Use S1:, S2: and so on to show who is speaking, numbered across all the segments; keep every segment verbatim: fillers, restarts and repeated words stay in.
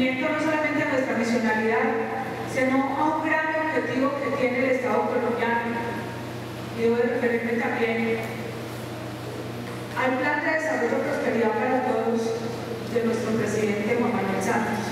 S1: cumplimiento no solamente a nuestra misionalidad, sino a un gran objetivo que tiene el Estado colombiano, y debo de referirme también al plan de desarrollo y prosperidad para todos de nuestro presidente Juan Manuel Santos.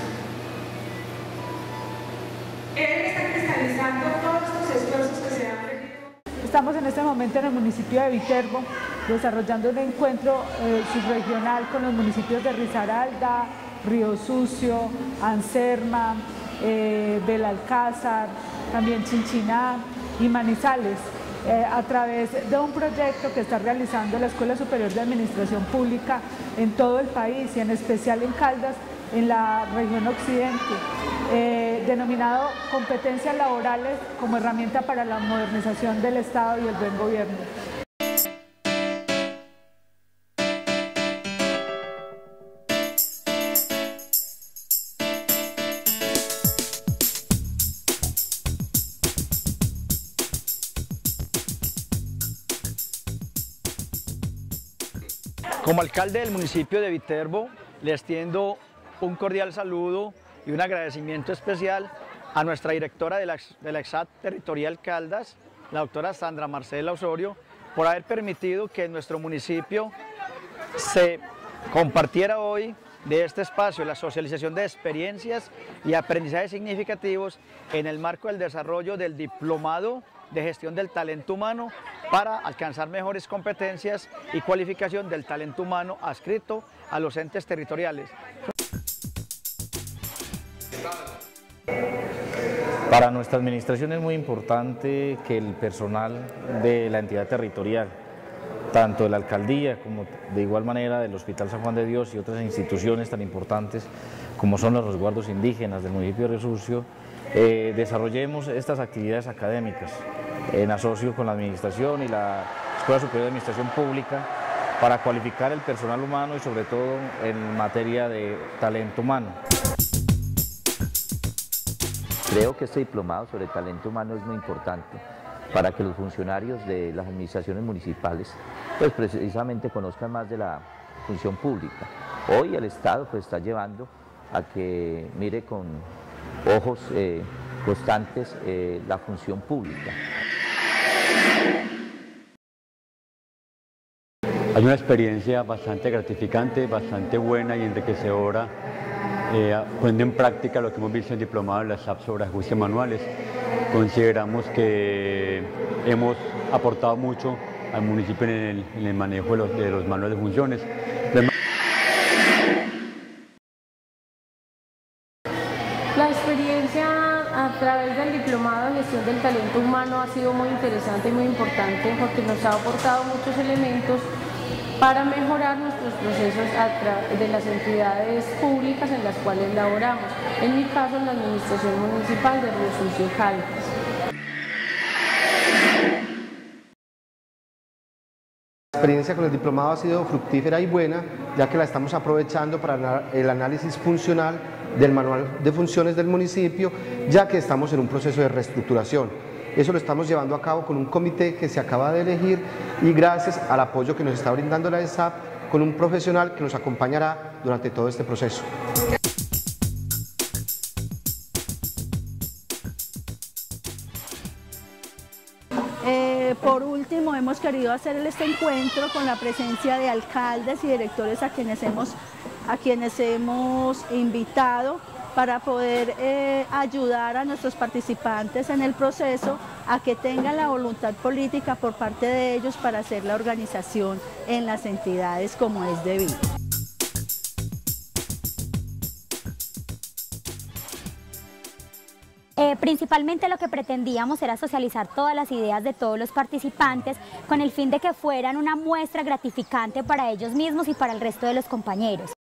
S1: Él está cristalizando todos estos esfuerzos que se han venido.
S2: Estamos en este momento en el municipio de Viterbo, desarrollando un encuentro eh, subregional con los municipios de Risaralda, Río Sucio, Anserma, eh, Belalcázar, también Chinchiná y Manizales, eh, a través de un proyecto que está realizando la Escuela Superior de Administración Pública en todo el país y en especial en Caldas, en la región occidente, eh, denominado Competencias Laborales como herramienta para la modernización del Estado y el buen gobierno.
S3: Como alcalde del municipio de Viterbo, le extiendo un cordial saludo y un agradecimiento especial a nuestra directora de la, de la EXAT Territorial Caldas, la doctora Sandra Marcela Osorio, por haber permitido que en nuestro municipio se compartiera hoy de este espacio la socialización de experiencias y aprendizajes significativos en el marco del desarrollo del diplomado de gestión del talento humano para alcanzar mejores competencias y cualificación del talento humano adscrito a los entes territoriales.
S4: Para nuestra administración es muy importante que el personal de la entidad territorial, tanto de la alcaldía como de igual manera del Hospital San Juan de Dios y otras instituciones tan importantes como son los resguardos indígenas del municipio de Río Sucio, eh, desarrollemos estas actividades académicas en asocio con la administración y la Escuela Superior de Administración Pública para cualificar el personal humano y sobre todo en materia de talento humano.
S5: Creo que este diplomado sobre talento humano es muy importante para que los funcionarios de las administraciones municipales pues precisamente conozcan más de la función pública. Hoy el Estado pues está llevando a que mire con ojos eh, constantes eh, la función pública.
S6: Hay una experiencia bastante gratificante, bastante buena y enriquecedora, eh, poniendo en práctica lo que hemos visto en diplomado en las A P sobre ajustes manuales. Consideramos que hemos aportado mucho al municipio en el, en el manejo de los, de los manuales de funciones.
S7: La experiencia a través del diplomado de gestión del talento humano ha sido muy interesante y muy importante porque nos ha aportado muchos elementos para mejorar nuestros procesos de las entidades públicas en las cuales laboramos. En mi caso, en la Administración Municipal de Río Sucio, Caldas.
S8: La experiencia con el diplomado ha sido fructífera y buena, ya que la estamos aprovechando para el análisis funcional del manual de funciones del municipio, ya que estamos en un proceso de reestructuración. Eso lo estamos llevando a cabo con un comité que se acaba de elegir y gracias al apoyo que nos está brindando la E S A P con un profesional que nos acompañará durante todo este proceso.
S9: Eh, por último, hemos querido hacer este encuentro con la presencia de alcaldes y directores a quienes hemos, a quienes hemos invitado para poder eh, ayudar a nuestros participantes en el proceso a que tengan la voluntad política por parte de ellos para hacer la organización en las entidades como es debido.
S10: Eh, principalmente lo que pretendíamos era socializar todas las ideas de todos los participantes con el fin de que fueran una muestra gratificante para ellos mismos y para el resto de los compañeros.